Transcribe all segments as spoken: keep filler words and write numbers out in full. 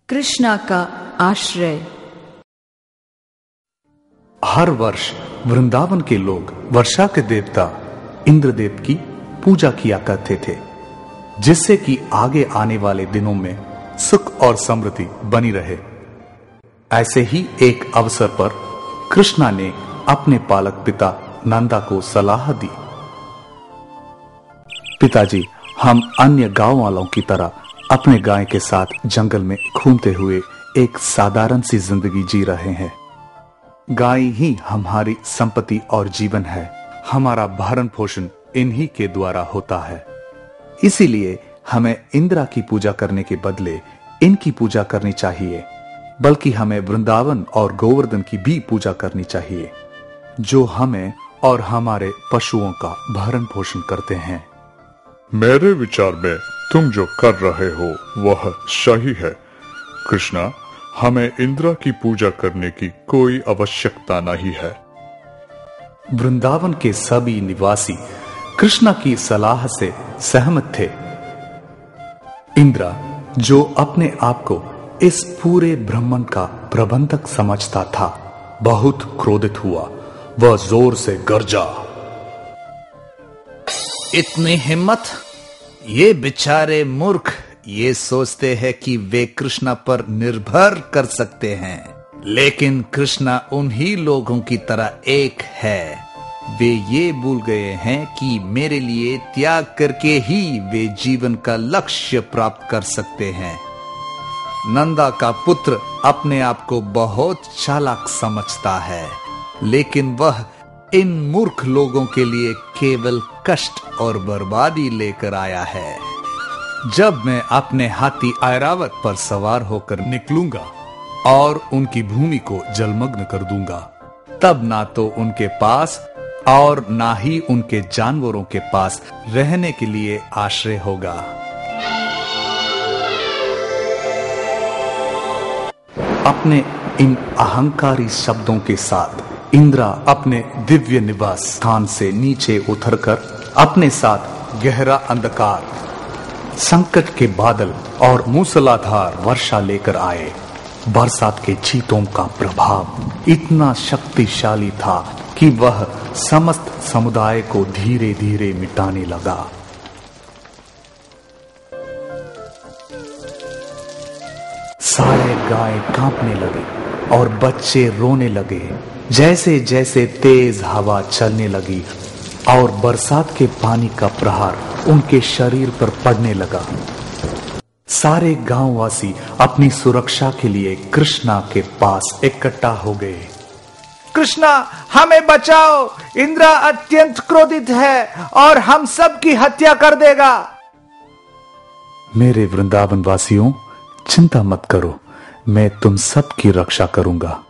कृष्णा का आश्रय। हर वर्ष वृंदावन के लोग वर्षा के देवता इंद्रदेव की पूजा किया करते थे, जिससे कि आगे आने वाले दिनों में सुख और समृद्धि बनी रहे। ऐसे ही एक अवसर पर कृष्णा ने अपने पालक पिता नंदा को सलाह दी, पिताजी, हम अन्य गांव वालों की तरह अपने गाय के साथ जंगल में घूमते हुए एक साधारण सी जिंदगी जी रहे हैं। गाय ही हमारी संपत्ति और जीवन है। हमारा भरण पोषण इन्हीं के द्वारा होता है। इसीलिए हमें इंद्रा की पूजा करने के बदले इनकी पूजा करनी चाहिए, बल्कि हमें वृंदावन और गोवर्धन की भी पूजा करनी चाहिए, जो हमें और हमारे पशुओं का भरण पोषण करते हैं। मेरे विचार में तुम जो कर रहे हो वह सही है कृष्णा। हमें इंद्रा की पूजा करने की कोई आवश्यकता नहीं है। वृंदावन के सभी निवासी कृष्णा की सलाह से सहमत थे। इंद्रा, जो अपने आप को इस पूरे ब्रह्मांड का प्रबंधक समझता था, बहुत क्रोधित हुआ। वह जोर से गरजा, इतनी हिम्मत! ये बेचारे मूर्ख ये सोचते हैं कि वे कृष्णा पर निर्भर कर सकते हैं, लेकिन कृष्णा उन्हीं लोगों की तरह एक है। वे ये भूल गए हैं कि मेरे लिए त्याग करके ही वे जीवन का लक्ष्य प्राप्त कर सकते हैं। नंदा का पुत्र अपने आप को बहुत चालाक समझता है, लेकिन वह इन मूर्ख लोगों के लिए केवल कष्ट और बर्बादी लेकर आया है। जब मैं अपने हाथी ऐरावत पर सवार होकर निकलूंगा और उनकी भूमि को जलमग्न कर दूंगा, तब ना तो उनके पास और ना ही उनके जानवरों के पास रहने के लिए आश्रय होगा। अपने इन अहंकारी शब्दों के साथ इंद्रा अपने दिव्य निवास स्थान से नीचे उतरकर अपने साथ गहरा अंधकार, संकट के बादल और मूसलाधार वर्षा लेकर आए। बरसात के छींटों का प्रभाव इतना शक्तिशाली था कि वह समस्त समुदाय को धीरे धीरे मिटाने लगा। सारे गाय कांपने लगे और बच्चे रोने लगे। जैसे जैसे तेज हवा चलने लगी और बरसात के पानी का प्रहार उनके शरीर पर पड़ने लगा, सारे गांववासी अपनी सुरक्षा के लिए कृष्णा के पास इकट्ठा हो गए। कृष्णा, हमें बचाओ! इंद्रा अत्यंत क्रोधित है और हम सब की हत्या कर देगा। मेरे वृंदावन वासियों, चिंता मत करो, मैं तुम सब की रक्षा करूंगा।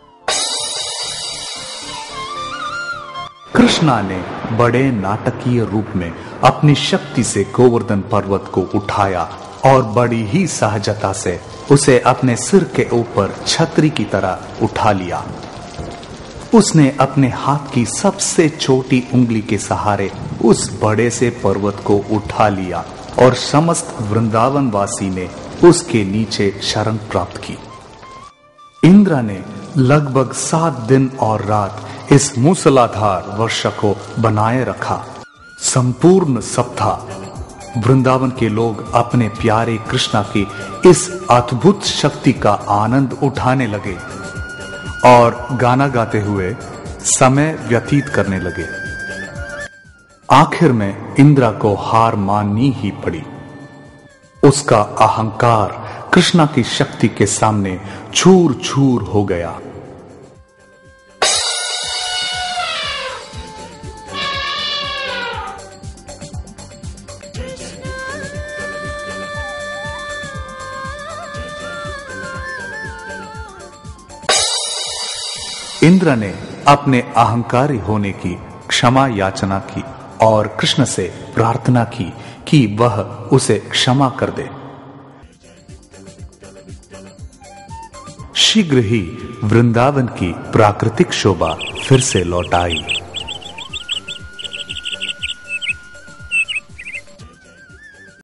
कृष्णा ने बड़े नाटकीय रूप में अपनी शक्ति से गोवर्धन पर्वत को उठाया और बड़ी ही सहजता से उसे अपने सिर के ऊपर छतरी की तरह उठा लिया। उसने अपने हाथ की सबसे छोटी उंगली के सहारे उस बड़े से पर्वत को उठा लिया और समस्त वृंदावन वासी ने उसके नीचे शरण प्राप्त की। इंद्रा ने लगभग सात दिन और रात इस मूसलाधार वर्षा को बनाए रखा। संपूर्ण सप्ताह वृंदावन के लोग अपने प्यारे कृष्णा की इस अद्भुत शक्ति का आनंद उठाने लगे और गाना गाते हुए समय व्यतीत करने लगे। आखिर में इंद्रा को हार माननी ही पड़ी। उसका अहंकार कृष्णा की शक्ति के सामने चूर चूर हो गया। इंद्र ने अपने अहंकारी होने की क्षमा याचना की और कृष्ण से प्रार्थना की कि वह उसे क्षमा कर दे। शीघ्र ही वृंदावन की प्राकृतिक शोभा फिर से लौट आई।